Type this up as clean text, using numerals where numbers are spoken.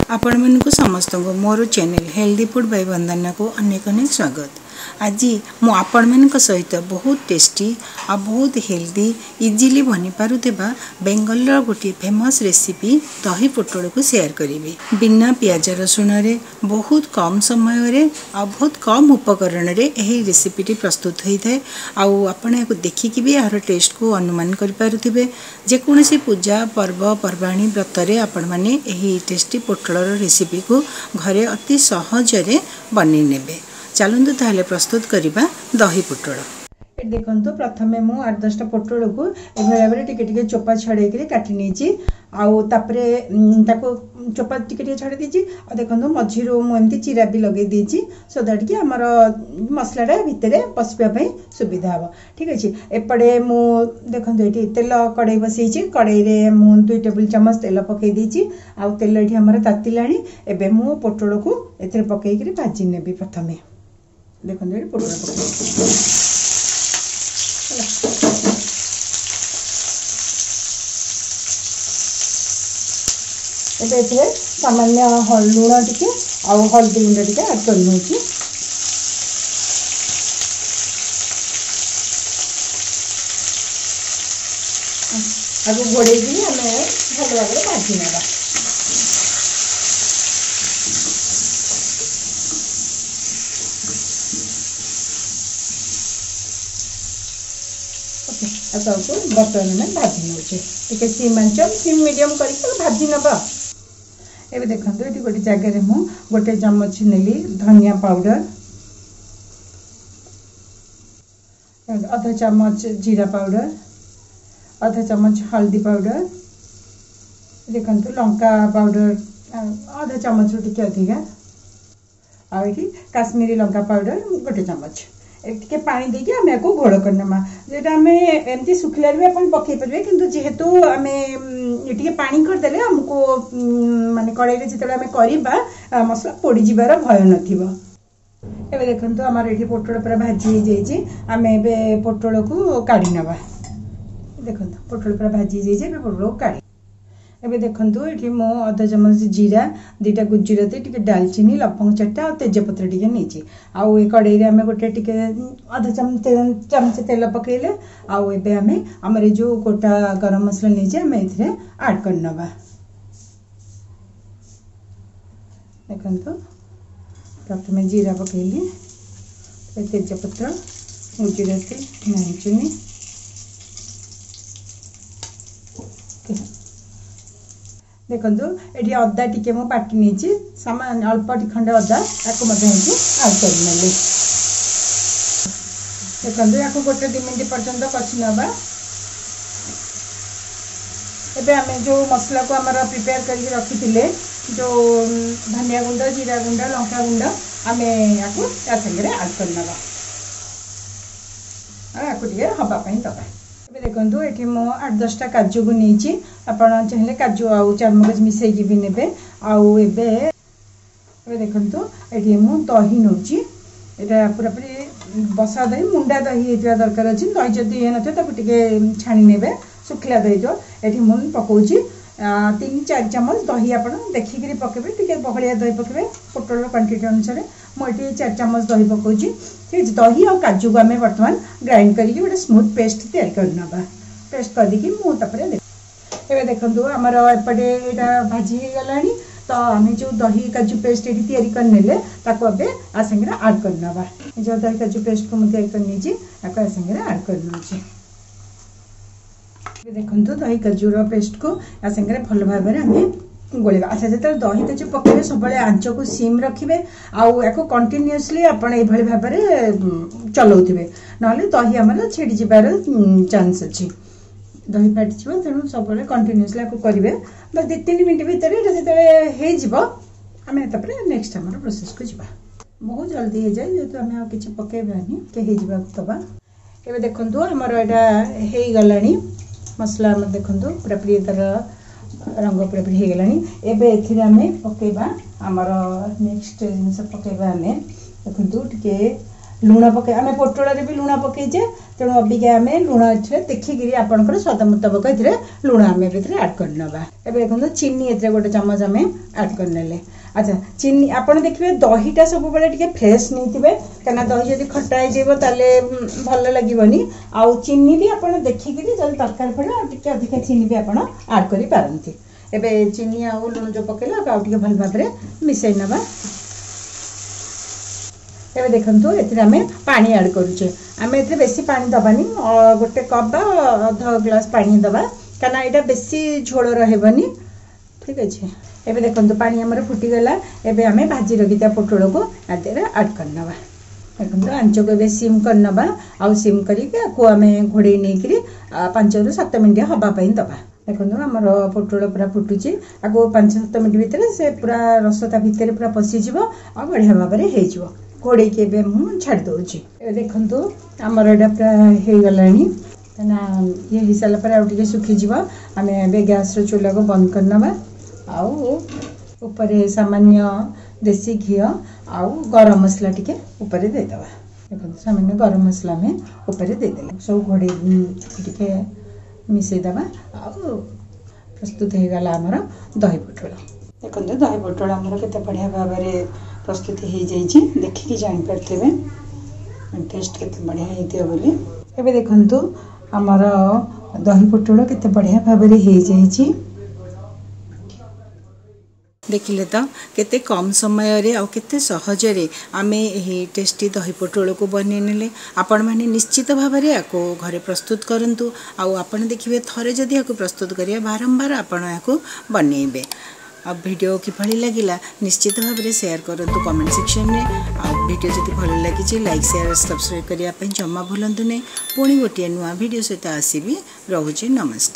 आपण मानकु समस्त को मोर channel healthy food by Vandana को अनेक अनेक स्वागत। आज मु आपण मानक सहित बहुत टेस्टी आ बहुत हेल्दी इजीली बनी पारुथिबा बेंगल रो गोटे फेमस रेसिपी दही पोटल को शेयर करिवि। बिना प्याज रसुण रे बहुत कम समय रे आ बहुत कम उपकरण रे एही रेसिपीटी प्रस्तुत होई थाए। आउ आपण याको देखिकि भी यार टेस्ट को अनुमान कर पारुथिबे। जे कोनोसी पूजा पर्व पर्वाणी व्रत रे आपण माने एही टेस्टी पोटल रेसिपी को घरे अति सहज रे बनी नेबे। चलंतु ताहले प्रस्तुत करिबा दही पोटल। देखंतु प्रथमे मु 8-10टा पोटल को एभले एभले टिके टिके चोपा छडे के काटि नेची। आउ तापरे ताको चोपा टिके टिके छाडी देची। आ देखंतु मझिरो मु एमती चिरा भी लगे देची सो दैट कि हमर मसलाटा भितरे पसबा पई सुविधा हबो। ठीक अछि। एपडे मु देखंतु एठी तेल कढई बसैची। कढई रे मु 2 टेबल चम्मच तेल पकै देची। आउ तेल एठी हमर तातिलाणी। एबे मु पोटल को एथरे पकै के भाजी नेबी। प्रथमे देखंतु एठी पोटल पकै एबे सामान्य लुण टिके आउ हल्दी गुंड टिके ऐड कर नउची। आगु घोड़े भी हमें भल भाव भाजी नेबा। बर्तन में भाजी नौचे टिके सिम आंचल सिम मीडियम करके भाजी नबा। एबे देखंतु एटी गोटे जगह रे मु गोटे चम्मच नेली धनिया पाउडर, आधा चम्मच जीरा पाउडर, आधा चम्मच हल्दी पाउडर, देखंतु लंका पाउडर आधा चम्मच टिके अधिका, आ एटी काश्मीरी लंका पाउडर गोटे चम्मच। एटिके पानी देके हमें को घोड़ करनमा। जेटा हमें एमती सुखिला रे अपन पकै परबे किंतु जेहेतु हमें एटिके पानी कर देले हमको माने कड़ाई रे जेतले हमें करिबा मसला पोड़ी जिबार भय नथिबो। एबे देखंतु हमर एठी पोटल पूरा भाजी हे जाईची। हमें एबे पोटल को काढी नबा। देखंतु पोटल पूरा भाजी जाईची। एबे पोटल को काढी एबे देखंतु एठी मो आधा चम्मच जीरा, 2टा गुजराती, टिके दालचीनी, लवंग 4टा और तेजपत्र टिके नीची। आउ ए कड़ाई रे हमें गोटे टिके आधा चम्मच तेल पकेले। आउ एबे हमें हमर जो गोटा गरम मसला नीचे हमें इथरे ऐड करनबा। देखंतु प्रथमे जीरा पकेली, तेजपत्र, गुजराती, दालचीनी, देखंतु एठी अदा टिके मो पाटी नीची सामान अल्प खंड अदा याको मते हेतु ऐड कर नेले। देखंतु याको गोटे 2 मिनिट पर्यंत कछि नबा। एबे हमें जो मसला को हमर प्रिपेयर करके रखिथिले जो धनिया गुंड, जीरा गुंड, लंका गुंड हमें याको या संगे ऐड कर नबा। आ याको टिके हबा पई दबा। एबे देखंतु एठी मो 8-10टा काजू को नीची। आपण चाहिले काजू आउ चारमगज मिसै की भी नेबे। आउ एबे देखंतु एठी मु दही नउची। एटा पूरा पूरी बसा दही मुंडा दही हेतिया दरकार अछि। दही जदी हे नथे ताकु टिके छाणी नेबे सुखला दही जो एठी मु पकोउची। 3-4 चम्मच दही आपण देखि करी पकेबे। टिके बहलिया दही पकेबे पोटल क्वांटिटी अनुसार। मु एठी 4 चम्मच दही पकोउची। ठीक दही और काजू को हमें वर्तमान ग्राइंड करके गोटे स्मूथ पेस्ट तैयार करनबा। पेस्ट कर दी मु तापरे एबे देखंतु हमर एपटे एटा भाजी हे गलानी। तो हमें जो दही काजू पेस्ट एटी तैयारी कर नेले ताको अबे आ संगे ऐड करनबा। जो दही काजू पेस्ट को मु तैयार करनी छी ताको आ संगे ऐड करनु छी। एबे देखंतु दही काजू रो पेस्ट को आ संगे भल भाबरे हमें गोलेबा। अच्छा जेते दही काजू पकेबे सबले आंच को सिम रखिबे। आउ एको कंटीन्यूअसली आपण ए भली भाबरे चलौथिबे नले दही हमर छेडी जिबार चांस अछि। दही फाटी छिबो तेनु सबले कंटीन्यूअसली को करिवे। बस 2-3 मिनिट भीतर जेते हे जिवो हमें तपरे नेक्स्ट हमर प्रोसेस को जिबा। बहुत जल्दी हे जाय जेतो हमें आ किछ पकेबानी के हे जिबा तबा। एबे देखंतु हमर एटा हे गलानी मसला हम देखंतु पूरा पूरी तर रंग पूरा पूरी हे गलानी। एबे एथिरे हमें पकेबा हमर नेक्स्ट जिंस पकेबा हमें देखंतु टिके लुण पके आम पोटल भी लुण पकईचे तेणु अबिका आम लुण देखिकी आपंकर स्वाद मुताबक ये लुण आम आड करना। एवं देखो चीनी ए गोटे चमच आम आड करने। अच्छा चीनी आपड़ देखिए दहीटा सब बड़े फ्रेश नहीं थे कहीं दही जब खटा हो भल लगे आउ चीनी भी आप देखिकी जब तरकारी पड़े अधिक चीनी भी आप आड कर पारती। एवं चीनी आउ लुण जो पकेला आउ भल भाव में मिसई ना। एवं देखो ये पानी आड करुचे आम ए बेसी पानी दबानी गोटे कप अध ग्लास पानी दबा कहीं यहाँ बेसी झोल रही। ठीक अच्छे एवं देखो पानी आमर फुटीगला एवं आम भाजी रखी पोटल को आदि आड करना। देखो आंच को ए सिम करना आउ सिम करम घोड़े नहीं 5 ରୁ 7 मिनट हवापाई दबा। देखो आमर पोटल पूरा फुटुची आगो 5-7 मिनट भितर से पूरा रसता भितर पूरा पशिज आ बढ़िया भाव में हो घोड़े के छाड़ दूची। देखो आमर यहाँ पूरा हो गला ये हो सारापर आगे सुखीज आम ए गैस चूल्हा को बंद करना आउ ऊपर सामान्य देसी घी आउ गरम मसला टिके ऊपर देदेबा। देखो सामान्य गरम मसला आम ऊपर देदेले सब घोड़े टिके मिसईदबा आउ प्रस्तुत हो गला आमर दही पोटल। देखो दही पोटल आमर केते बढ़िया भाव में प्रस्तुत हो जाइए देखिकी जापारे टेस्ट केते बढ़िया होती बोली। एवं देखो आमर दही पोटल केते बढ़िया भाव में हो जाइए देखिले तो केते कम समय रे आ केते सहजरे आमे एही टेस्टी दही पोटल को बनै नेले। आपण माने निश्चित भाव में याको घरे प्रस्तुत करंतु आउ आपण देखिबे थरे जदि याको प्रस्तुत करिया बारंबार आपण याको बनेबे। अब वीडियो किभली लगिला निश्चित भाव में शेयर करंतु कमेंट सेक्शन में। आ वीडियो जदि भल लगी लाइक शेयर सब्सक्राइब करिया पई जम्मा भूलंतु नै। पुणी गोटे नुआ वीडियो सहित आसीबी। रहुछि नमस्कार।